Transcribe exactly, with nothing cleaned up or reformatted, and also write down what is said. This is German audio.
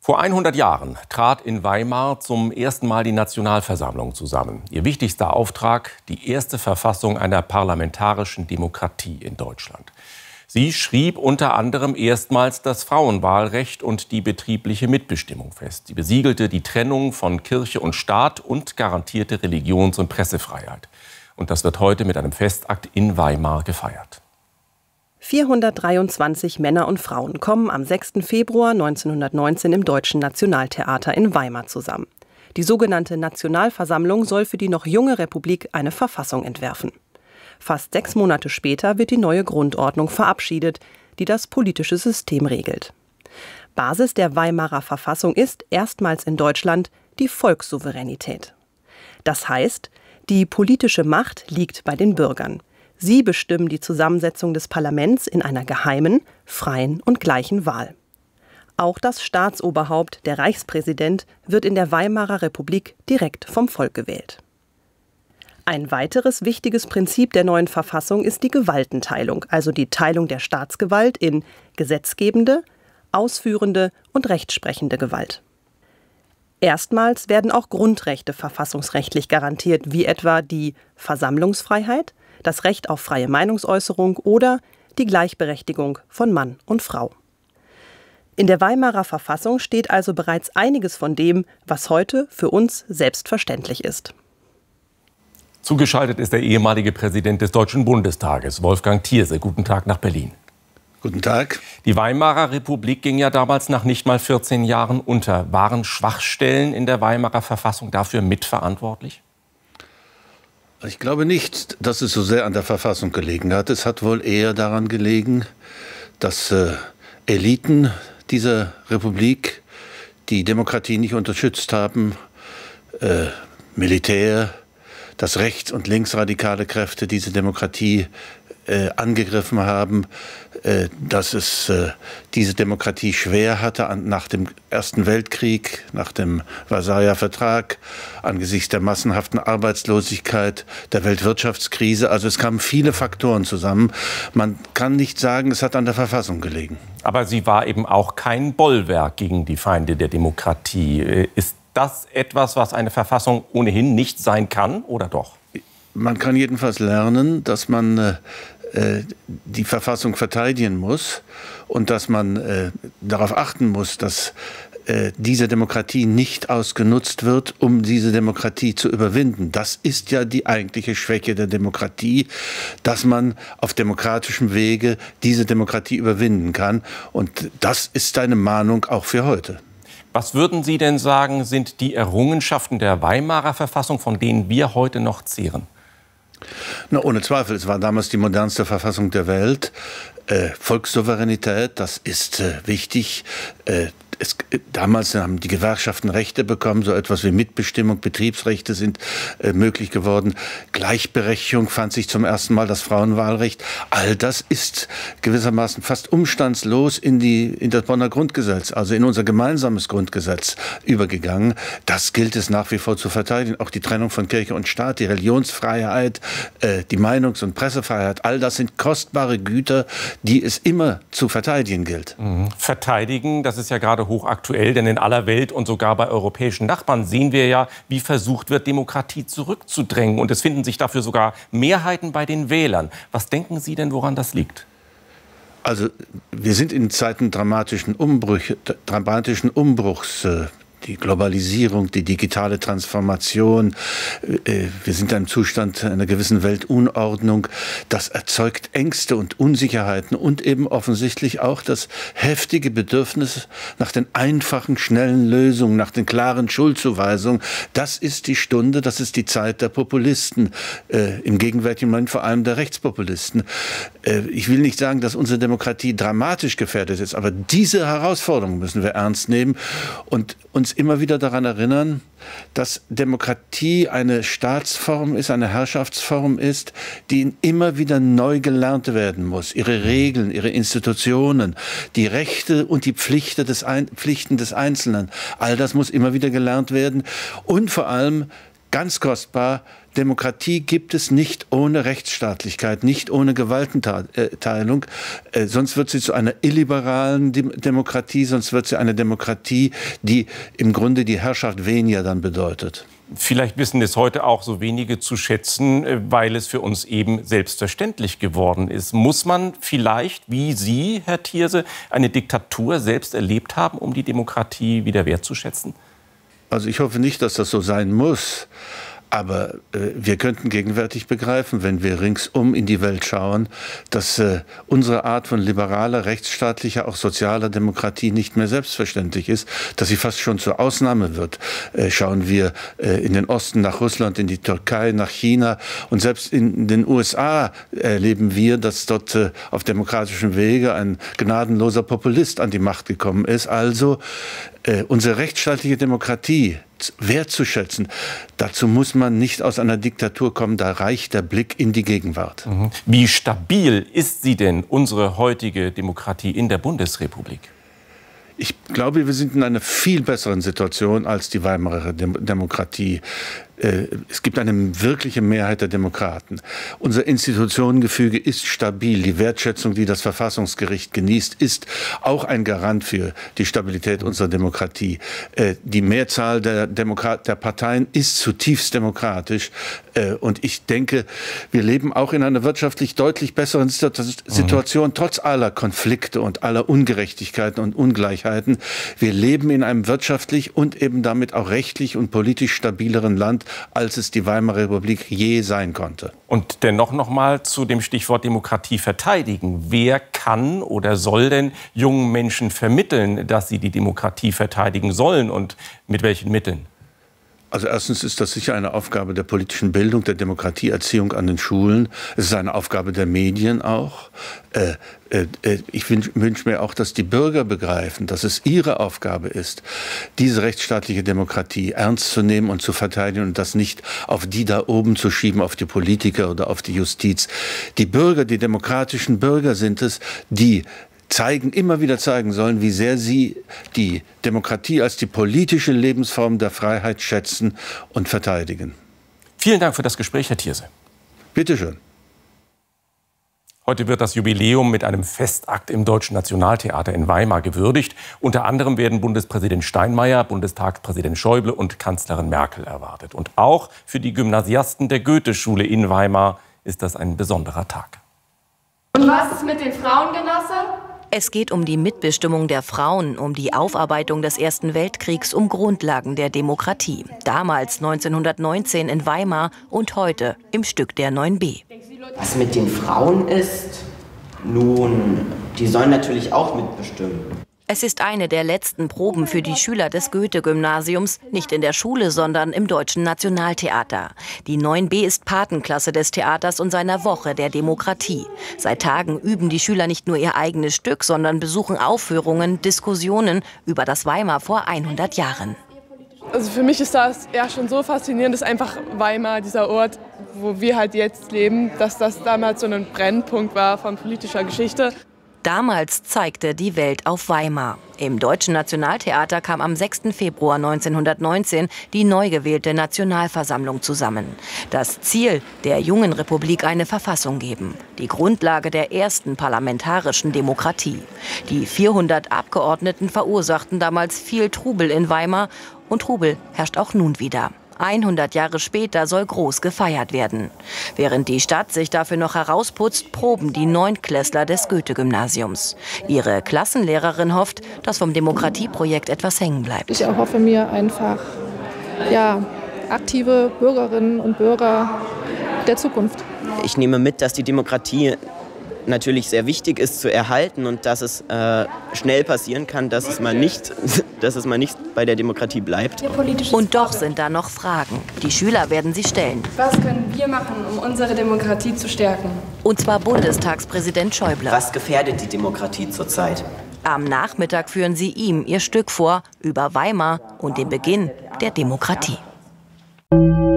Vor hundert Jahren trat in Weimar zum ersten Mal die Nationalversammlung zusammen. Ihr wichtigster Auftrag, die erste Verfassung einer parlamentarischen Demokratie in Deutschland. Sie schrieb unter anderem erstmals das Frauenwahlrecht und die betriebliche Mitbestimmung fest. Sie besiegelte die Trennung von Kirche und Staat und garantierte Religions- und Pressefreiheit. Und das wird heute mit einem Festakt in Weimar gefeiert. vierhundertdreiundzwanzig Männer und Frauen kommen am sechsten Februar neunzehnhundertneunzehn im Deutschen Nationaltheater in Weimar zusammen. Die sogenannte Nationalversammlung soll für die noch junge Republik eine Verfassung entwerfen. Fast sechs Monate später wird die neue Grundordnung verabschiedet, die das politische System regelt. Basis der Weimarer Verfassung ist erstmals in Deutschland die Volkssouveränität. Das heißt, die politische Macht liegt bei den Bürgern. Sie bestimmen die Zusammensetzung des Parlaments in einer geheimen, freien und gleichen Wahl. Auch das Staatsoberhaupt, der Reichspräsident, wird in der Weimarer Republik direkt vom Volk gewählt. Ein weiteres wichtiges Prinzip der neuen Verfassung ist die Gewaltenteilung, also die Teilung der Staatsgewalt in gesetzgebende, ausführende und rechtsprechende Gewalt. Erstmals werden auch Grundrechte verfassungsrechtlich garantiert, wie etwa die Versammlungsfreiheit, das Recht auf freie Meinungsäußerung oder die Gleichberechtigung von Mann und Frau. In der Weimarer Verfassung steht also bereits einiges von dem, was heute für uns selbstverständlich ist. Zugeschaltet ist der ehemalige Präsident des Deutschen Bundestages, Wolfgang Thierse. Guten Tag nach Berlin. Guten Tag. Die Weimarer Republik ging ja damals nach nicht mal vierzehn Jahren unter. Waren Schwachstellen in der Weimarer Verfassung dafür mitverantwortlich? Ich glaube nicht, dass es so sehr an der Verfassung gelegen hat. Es hat wohl eher daran gelegen, dass äh, Eliten dieser Republik die Demokratie nicht unterstützt haben, äh, Militär, dass rechts- und linksradikale Kräfte diese Demokratie äh, angegriffen haben, äh, dass es äh, diese Demokratie schwer hatte an, nach dem Ersten Weltkrieg, nach dem Versailler Vertrag, angesichts der massenhaften Arbeitslosigkeit, der Weltwirtschaftskrise. Also es kamen viele Faktoren zusammen. Man kann nicht sagen, es hat an der Verfassung gelegen. Aber sie war eben auch kein Bollwerk gegen die Feinde der Demokratie. Ist das etwas, was eine Verfassung ohnehin nicht sein kann, oder doch? Man kann jedenfalls lernen, dass man äh, die Verfassung verteidigen muss und dass man äh, darauf achten muss, dass äh, diese Demokratie nicht ausgenutzt wird, um diese Demokratie zu überwinden. Das ist ja die eigentliche Schwäche der Demokratie, dass man auf demokratischem Wege diese Demokratie überwinden kann. Und das ist eine Mahnung auch für heute. Was würden Sie denn sagen, sind die Errungenschaften der Weimarer Verfassung, von denen wir heute noch zehren? Na, ohne Zweifel, es war damals die modernste Verfassung der Welt. Äh, Volkssouveränität, das ist äh, wichtig. Äh, Es, damals haben die Gewerkschaften Rechte bekommen, so etwas wie Mitbestimmung, Betriebsrechte sind äh, möglich geworden. Gleichberechtigung fand sich zum ersten Mal, das Frauenwahlrecht. All das ist gewissermaßen fast umstandslos in, die, in das Bonner Grundgesetz, also in unser gemeinsames Grundgesetz übergegangen. Das gilt es nach wie vor zu verteidigen. Auch die Trennung von Kirche und Staat, die Religionsfreiheit, äh, die Meinungs- und Pressefreiheit, all das sind kostbare Güter, die es immer zu verteidigen gilt. Mhm. Verteidigen, das ist ja gerade hochaktuell, denn in aller Welt und sogar bei europäischen Nachbarn sehen wir ja, wie versucht wird, Demokratie zurückzudrängen. Und es finden sich dafür sogar Mehrheiten bei den Wählern. Was denken Sie denn, woran das liegt? Also wir sind in Zeiten dramatischen, Umbrüche, dramatischen Umbruchs. Die Globalisierung, die digitale Transformation, wir sind in einem Zustand einer gewissen Weltunordnung. Das erzeugt Ängste und Unsicherheiten und eben offensichtlich auch das heftige Bedürfnis nach den einfachen, schnellen Lösungen, nach den klaren Schuldzuweisungen. Das ist die Stunde, das ist die Zeit der Populisten, äh, im gegenwärtigen Moment vor allem der Rechtspopulisten. Äh, ich will nicht sagen, dass unsere Demokratie dramatisch gefährdet ist, aber diese Herausforderung müssen wir ernst nehmen und uns immer wieder daran erinnern, dass Demokratie eine Staatsform ist, eine Herrschaftsform ist, die immer wieder neu gelernt werden muss. Ihre Regeln, ihre Institutionen, die Rechte und die Pflichten des, Ein- Pflichten des Einzelnen, all das muss immer wieder gelernt werden. Und vor allem, ganz kostbar, Demokratie gibt es nicht ohne Rechtsstaatlichkeit, nicht ohne Gewaltenteilung. Äh, sonst wird sie zu einer illiberalen Dem- Demokratie, sonst wird sie eine Demokratie, die im Grunde die Herrschaft weniger dann bedeutet. Vielleicht wissen es heute auch so wenige zu schätzen, weil es für uns eben selbstverständlich geworden ist. Muss man vielleicht, wie Sie, Herr Thierse, eine Diktatur selbst erlebt haben, um die Demokratie wieder wertzuschätzen? Also ich hoffe nicht, dass das so sein muss. Aber äh, wir könnten gegenwärtig begreifen, wenn wir ringsum in die Welt schauen, dass äh, unsere Art von liberaler, rechtsstaatlicher, auch sozialer Demokratie nicht mehr selbstverständlich ist, dass sie fast schon zur Ausnahme wird. Äh, schauen wir äh, in den Osten nach Russland, in die Türkei, nach China und selbst in den U S A erleben wir, dass dort äh, auf demokratischem Wege ein gnadenloser Populist an die Macht gekommen ist. Also äh, unsere rechtsstaatliche Demokratie wertzuschätzen. Dazu muss man nicht aus einer Diktatur kommen, da reicht der Blick in die Gegenwart. Mhm. Wie stabil ist sie denn, unsere heutige Demokratie in der Bundesrepublik? Ich glaube, wir sind in einer viel besseren Situation als die Weimarer Dem- Demokratie. Äh, Es gibt eine wirkliche Mehrheit der Demokraten. Unser Institutionengefüge ist stabil. Die Wertschätzung, die das Verfassungsgericht genießt, ist auch ein Garant für die Stabilität unserer Demokratie. Äh, Die Mehrzahl der, Demokrat der Parteien ist zutiefst demokratisch. Äh, Und ich denke, wir leben auch in einer wirtschaftlich deutlich besseren Situation, mhm. trotz aller Konflikte und aller Ungerechtigkeiten und Ungleichheiten. Wir leben in einem wirtschaftlich und eben damit auch rechtlich und politisch stabileren Land, als es die Weimarer Republik je sein konnte. Und dennoch noch mal zu dem Stichwort Demokratie verteidigen. Wer kann oder soll denn jungen Menschen vermitteln, dass sie die Demokratie verteidigen sollen und mit welchen Mitteln? Also erstens ist das sicher eine Aufgabe der politischen Bildung, der Demokratieerziehung an den Schulen. Es ist eine Aufgabe der Medien auch. Äh, äh, ich wünsche wünsch mir auch, dass die Bürger begreifen, dass es ihre Aufgabe ist, diese rechtsstaatliche Demokratie ernst zu nehmen und zu verteidigen und das nicht auf die da oben zu schieben, auf die Politiker oder auf die Justiz. Die Bürger, die demokratischen Bürger sind es, die zeigen, immer wieder zeigen sollen, wie sehr sie die Demokratie als die politische Lebensform der Freiheit schätzen und verteidigen. Vielen Dank für das Gespräch, Herr Thierse. Bitte schön. Heute wird das Jubiläum mit einem Festakt im Deutschen Nationaltheater in Weimar gewürdigt. Unter anderem werden Bundespräsident Steinmeier, Bundestagspräsident Schäuble und Kanzlerin Merkel erwartet. Und auch für die Gymnasiasten der Goethe-Schule in Weimar ist das ein besonderer Tag. Und was ist mit den Frauen, Genosse? Es geht um die Mitbestimmung der Frauen, um die Aufarbeitung des Ersten Weltkriegs, um Grundlagen der Demokratie. Damals neunzehnhundertneunzehn in Weimar und heute im Stück der neun b. Was mit den Frauen ist? Nun, die sollen natürlich auch mitbestimmen. Es ist eine der letzten Proben für die Schüler des Goethe-Gymnasiums, nicht in der Schule, sondern im Deutschen Nationaltheater. Die neun b ist Patenklasse des Theaters und seiner Woche der Demokratie. Seit Tagen üben die Schüler nicht nur ihr eigenes Stück, sondern besuchen Aufführungen, Diskussionen über das Weimar vor hundert Jahren. Also für mich ist das ja schon so faszinierend, dass einfach Weimar, dieser Ort, wo wir halt jetzt leben, dass das damals so ein Brennpunkt war von politischer Geschichte. Damals zeigte die Welt auf Weimar. Im Deutschen Nationaltheater kam am sechsten Februar neunzehnhundertneunzehn die neu gewählte Nationalversammlung zusammen. Das Ziel, der jungen Republik eine Verfassung geben. Die Grundlage der ersten parlamentarischen Demokratie. Die vierhundert Abgeordneten verursachten damals viel Trubel in Weimar. Und Trubel herrscht auch nun wieder. hundert Jahre später soll groß gefeiert werden. Während die Stadt sich dafür noch herausputzt, proben die Neunklässler des Goethe-Gymnasiums. Ihre Klassenlehrerin hofft, dass vom Demokratieprojekt etwas hängen bleibt. Ich erhoffe mir einfach, ja, aktive Bürgerinnen und Bürger der Zukunft. Ich nehme mit, dass die Demokratie natürlich sehr wichtig ist zu erhalten und dass es äh, schnell passieren kann, dass es, mal nicht, dass es mal nicht bei der Demokratie bleibt. Und doch sind da noch Fragen. Die Schüler werden sie stellen. Was können wir machen, um unsere Demokratie zu stärken? Und zwar Bundestagspräsident Schäuble. Was gefährdet die Demokratie zurzeit? Am Nachmittag führen sie ihm ihr Stück vor über Weimar und den Beginn der Demokratie.